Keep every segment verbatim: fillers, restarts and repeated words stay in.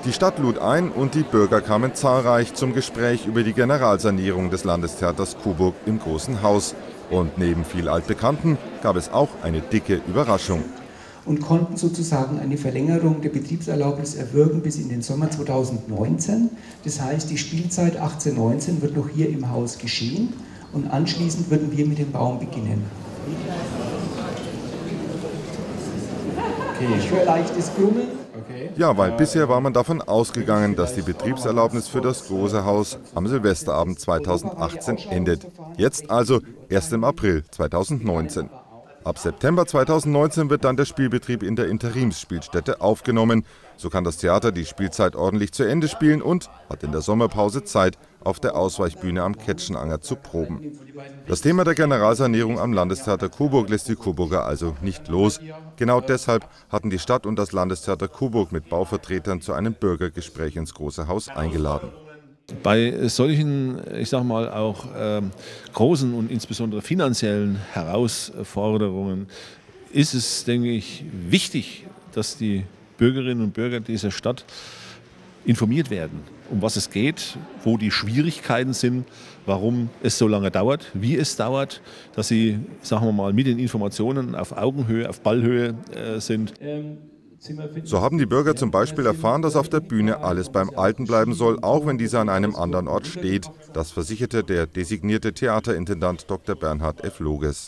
Die Stadt lud ein und die Bürger kamen zahlreich zum Gespräch über die Generalsanierung des Landestheaters Coburg im Großen Haus. Und neben viel Altbekannten gab es auch eine dicke Überraschung. Und konnten sozusagen eine Verlängerung der Betriebserlaubnis erwirken bis in den Sommer zweitausendneunzehn. Das heißt, die Spielzeit achtzehn neunzehn wird noch hier im Haus geschehen und anschließend würden wir mit dem Bauen beginnen. Okay. Ich höre leichtes Brummen. Okay. Ja, weil bisher war man davon ausgegangen, dass die Betriebserlaubnis für das Große Haus am Silvesterabend zweitausendachtzehn endet. Jetzt also erst im April zweitausendneunzehn. Ab September zweitausendneunzehn wird dann der Spielbetrieb in der Interimsspielstätte aufgenommen. So kann das Theater die Spielzeit ordentlich zu Ende spielen und hat in der Sommerpause Zeit, auf der Ausweichbühne am Ketschenanger zu proben. Das Thema der Generalsanierung am Landestheater Coburg lässt die Coburger also nicht los. Genau deshalb hatten die Stadt und das Landestheater Coburg mit Bauvertretern zu einem Bürgergespräch ins Große Haus eingeladen. Bei solchen, ich sage mal, auch äh, großen und insbesondere finanziellen Herausforderungen ist es, denke ich, wichtig, dass die Bürgerinnen und Bürger dieser Stadt informiert werden, um was es geht, wo die Schwierigkeiten sind, warum es so lange dauert, wie es dauert, dass sie, sagen wir mal, mit den Informationen auf Augenhöhe, auf Ballhöhe äh, sind. So haben die Bürger zum Beispiel erfahren, dass auf der Bühne alles beim Alten bleiben soll, auch wenn dieser an einem anderen Ort steht. Das versicherte der designierte Theaterintendant Doktor Bernhard F. Loges.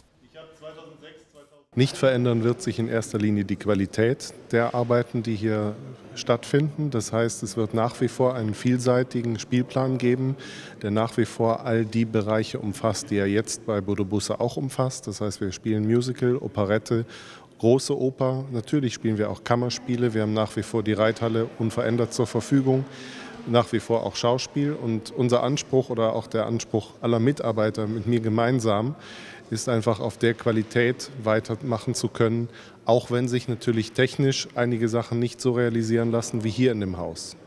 Nicht verändern wird sich in erster Linie die Qualität der Arbeiten, die hier stattfinden. Das heißt, es wird nach wie vor einen vielseitigen Spielplan geben, der nach wie vor all die Bereiche umfasst, die er jetzt bei Bodo Busse auch umfasst. Das heißt, wir spielen Musical, Operette, große Oper. Natürlich spielen wir auch Kammerspiele. Wir haben nach wie vor die Reithalle unverändert zur Verfügung. Nach wie vor auch Schauspiel. Und unser Anspruch oder auch der Anspruch aller Mitarbeiter mit mir gemeinsam ist einfach auf der Qualität weitermachen zu können, auch wenn sich natürlich technisch einige Sachen nicht so realisieren lassen wie hier in dem Haus.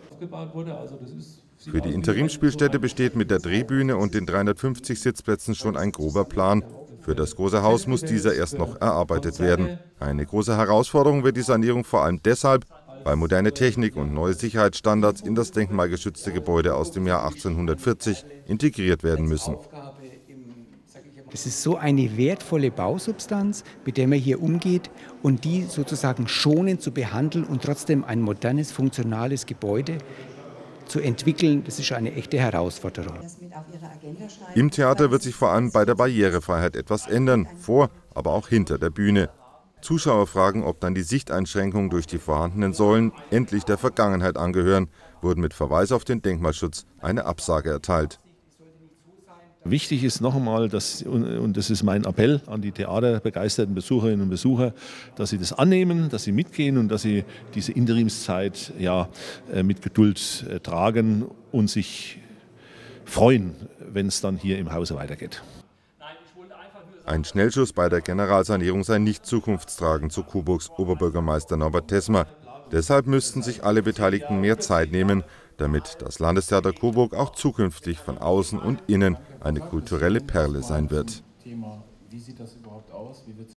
Für die Interimsspielstätte besteht mit der Drehbühne und den dreihundertfünfzig Sitzplätzen schon ein grober Plan. Für das Große Haus muss dieser erst noch erarbeitet werden. Eine große Herausforderung wird die Sanierung vor allem deshalb, weil moderne Technik und neue Sicherheitsstandards in das denkmalgeschützte Gebäude aus dem Jahr achtzehnhundertvierzig integriert werden müssen. Das ist so eine wertvolle Bausubstanz, mit der man hier umgeht und die sozusagen schonend zu behandeln und trotzdem ein modernes, funktionales Gebäude zu entwickeln, das ist eine echte Herausforderung. Im Theater wird sich vor allem bei der Barrierefreiheit etwas ändern, vor, aber auch hinter der Bühne. Zuschauer fragen, ob dann die Sichteinschränkungen durch die vorhandenen Säulen endlich der Vergangenheit angehören, wurden mit Verweis auf den Denkmalschutz eine Absage erteilt. Wichtig ist noch einmal, dass, und das ist mein Appell an die theaterbegeisterten Besucherinnen und Besucher, dass sie das annehmen, dass sie mitgehen und dass sie diese Interimszeit ja, mit Geduld tragen und sich freuen, wenn es dann hier im Hause weitergeht. Ein Schnellschuss bei der Generalsanierung sei nicht zukunftstragend, so Coburgs Oberbürgermeister Norbert Tessmer. Deshalb müssten sich alle Beteiligten mehr Zeit nehmen, damit das Landestheater Coburg auch zukünftig von außen und innen eine kulturelle Perle sein wird.